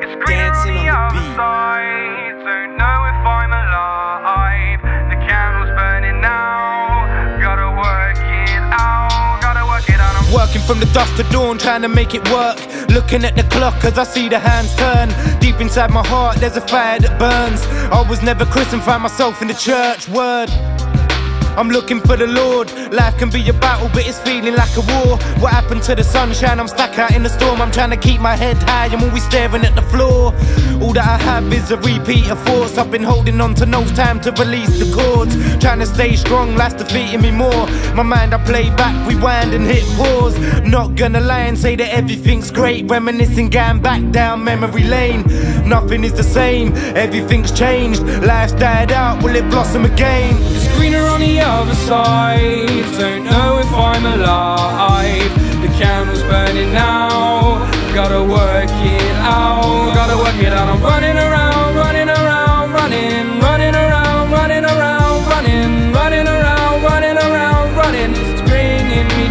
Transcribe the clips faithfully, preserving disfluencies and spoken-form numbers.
dancing on the beat. Don't know if I'm alive. The candle's burning now. Gotta work it out. Gotta work it out. I'm working from the dusk to dawn, trying to make it work. Looking at the clock as I see the hands turn. Deep inside my heart there's a fire that burns. I was never christened, found myself in the church. Word, I'm looking for the Lord. Life can be a battle, but it's feeling like a war. What happened to the sunshine? I'm stuck out in the storm. I'm trying to keep my head high, I'm always staring at the floor. All that I have is a repeat of thoughts. I've been holding on to no time to release the chords. Trying to stay strong, life's defeating me more. My mind I play back, rewind and hit pause. Not gonna lie and say that everything's great. Reminiscing, going back down memory lane. Nothing is the same, everything's changed. Life's died out, will it blossom again? It's greener on the other side. Don't know if I'm alive. The candle's burning now. Gotta work it out. Gotta work it out. I'm running around, running around, running, running around, running around, running, running around, running around, running. It's bringing me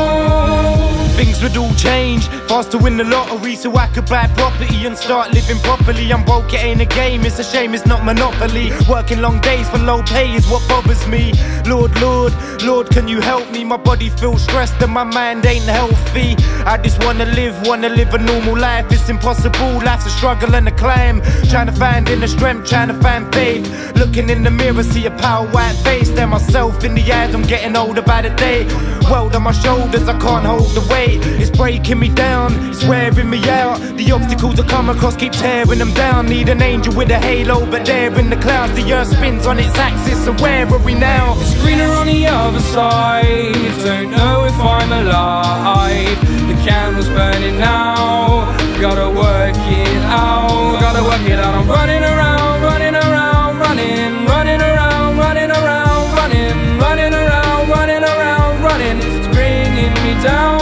down. Things would all change, fast to win the lottery so I could buy property and start living properly. I'm broke, it ain't a game, it's a shame it's not Monopoly. Working long days for low pay is what bothers me. Lord, Lord, Lord, can you help me? My body feels stressed and my mind ain't healthy. I just wanna live, wanna live a normal life. It's impossible, life's a struggle and a climb. Trying to find inner strength, trying to find faith. Looking in the mirror, see a power white face. Stare myself in the eyes, I'm getting older by the day. World on my shoulders, I can't hold the weight. It's breaking me down, it's wearing me out. The obstacles I come across keep tearing them down. Need an angel with a halo, but they're in the clouds. The earth spins on its axis, so where are we now? It's greener on the other side. Don't know if I'm alive. The candle's burning now. Gotta work it out. Gotta work it out. I'm running around, running around, running, running around, running around, running, running around, running around, running. It's bringing me down.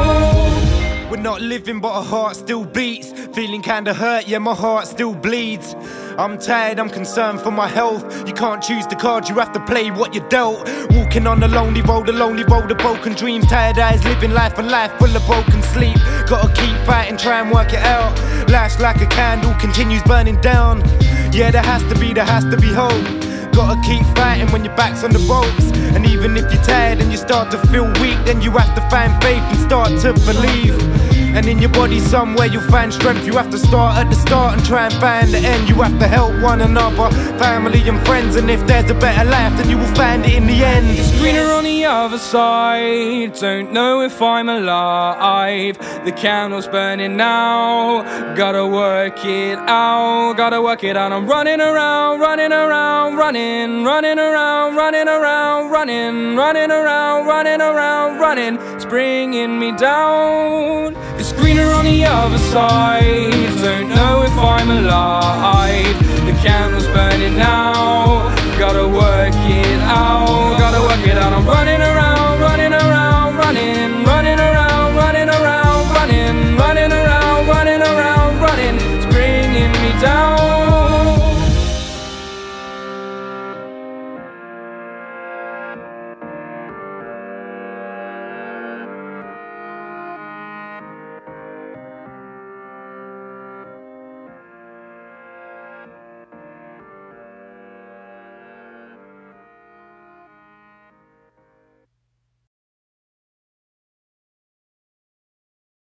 We're not living but our heart still beats. Feeling kinda hurt, yeah my heart still bleeds. I'm tired, I'm concerned for my health. You can't choose the cards, you have to play what you're dealt. Walking on the lonely road, the lonely road of broken dreams. Tired eyes, living life, a life full of broken sleep. Gotta keep fighting, try and work it out. Life's like a candle, continues burning down. Yeah, there has to be, there has to be hope. Gotta keep fighting when your back's on the ropes. And even if you're tired and you start to feel weak, then you have to find faith and start to believe. And in your body somewhere you'll find strength. You have to start at the start and try and find the end. You have to help one another, family and friends. And if there's a better life, then you will find it in the end. It's greener on the other side. Don't know if I'm alive. The candle's burning now. Gotta work it out. Gotta work it out. I'm running around, running around, running, running around, running around, running, running around, running around, running. It's bringing me down. It's greener on the other side. Don't know if I'm alive. The candle's burning now.